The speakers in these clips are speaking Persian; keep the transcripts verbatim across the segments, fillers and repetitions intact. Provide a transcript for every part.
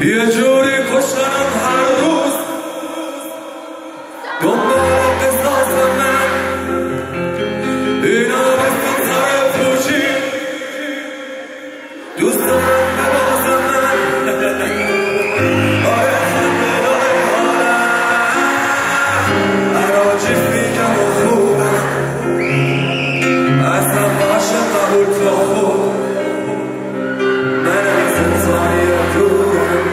یه جوری کشتنم هر روز دنبال قصاص من اینا بستم سر پوچی دوست دارم ببازم من آیا خنده داره حالم عراجیف میگم و خوبم اصلا باشه قبول تا خوب من از انسانی دورم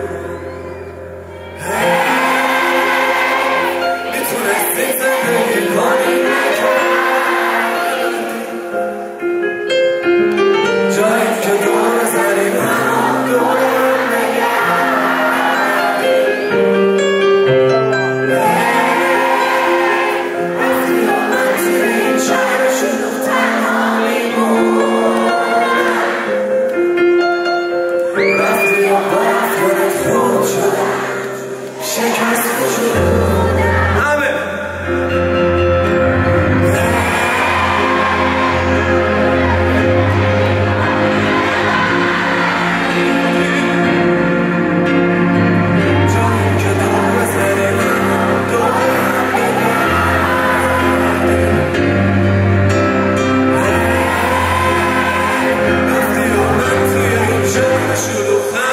میتونستی زندگی کنی جایی که دور زنی من دورم نگردی رفتی و من توی این شهر شلوغ تنها میمونم رفتی و با رفتنت خود شدم شکست وجودم همه جایی که دور زنی من دورم نگردی رفتی و من توی این شهر شلوغ